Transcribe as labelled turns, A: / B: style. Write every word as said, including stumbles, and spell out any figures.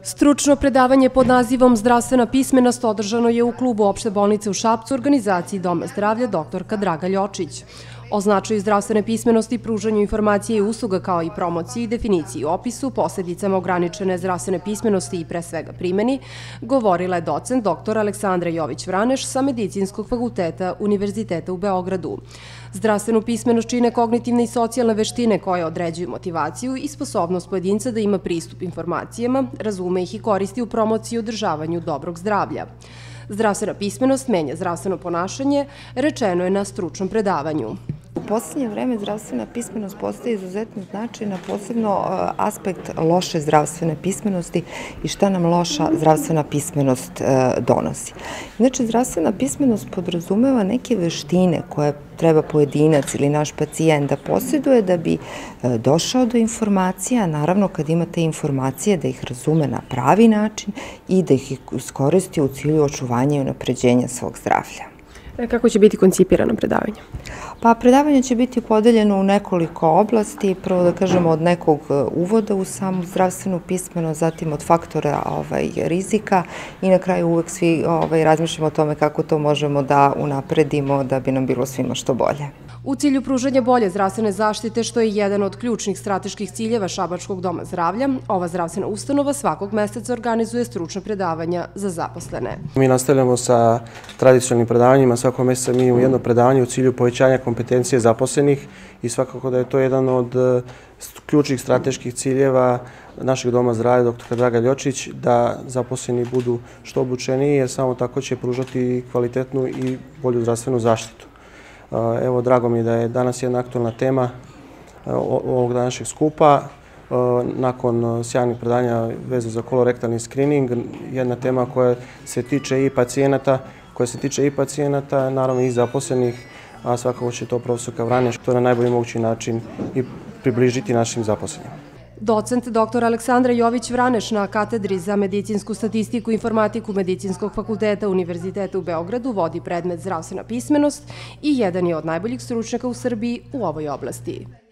A: Stručno predavanje pod nazivom Zdravstvena pismenost održano je u klubu Opšte bolnice u Šapcu u organizaciji Doma zdravlja doktorka Draga Ljočić. O značaju zdravstvene pismenosti, pružanju informacije i usluga kao i promociji, definiciji i opisu, posljedicama ograničene zdravstvene pismenosti i pre svega primjeni, govorila je docent doktor Aleksandra Jović-Vraneš sa Medicinskog fakulteta Univerziteta u Beogradu. Zdravstvenu pismenost čine kognitivne i socijalne veštine koje određuju motivaciju i sposobnost pojedinca da ima pristup informacijama, razume ih i koristi u promociji i održavanju dobrog zdravlja. Zdravstvena pismenost menja zdravstveno ponašanje, rečeno je na stručnom predavanju.
B: U posljednje vreme zdravstvena pismenost postaje izuzetno značajna, posebno aspekt loše zdravstvene pismenosti i šta nam loša zdravstvena pismenost donosi. Znači, zdravstvena pismenost podrazumeva neke veštine koje treba pojedinac ili naš pacijent da posjeduje da bi došao do informacija, naravno kad ima te informacije da ih razume na pravi način i da ih iskoristi u cilju očuvanja i unapređenja svog zdravlja.
A: Kako će biti koncipirano predavanje?
B: Pa predavanje će biti podeljeno u nekoliko oblasti, prvo da kažemo od nekog uvoda u samu zdravstvenu pismenost, zatim od faktora rizika i na kraju uvek svi razmišljamo o tome kako to možemo da unapredimo da bi nam bilo svima što bolje.
A: U cilju pružanja bolje zdravstvene zaštite, što je jedan od ključnih strateških ciljeva Šabačkog doma zdravlja, ova zdravstvena ustanova svakog meseca organizuje stručna predavanja za zaposlene.
C: Mi nastavljamo sa tradicionalnim predavanjima, svakog meseca mi imamo jedno predavanje u cilju povećanja kompetencije zaposlenih i svakako da je to jedan od ključnih strateških ciljeva našeg doma zdravlja doktorka Draga Ljočić, da zaposleni budu što obučeniji, jer samo tako će pružati kvalitetnu i bolju zdravstvenu zaštitu. Evo, drago mi je da je danas jedna aktualna tema ovog današnjeg skupa. Nakon sjajnih predanja vezano za kolorektalni skrining, jedna tema koja se tiče i pacijenata, koja se tiče i pacijenata, naravno i zaposlenih, a svakako će to profesorka Vraneš to na najbolji mogući način i približiti našim zaposlenima.
A: Docent doktor Aleksandra Jović-Vraneš na katedri za medicinsku statistiku i informatiku Medicinskog fakulteta Univerziteta u Beogradu vodi predmet zdravstvena pismenost i jedan je od najboljih stručnjaka u Srbiji u ovoj oblasti.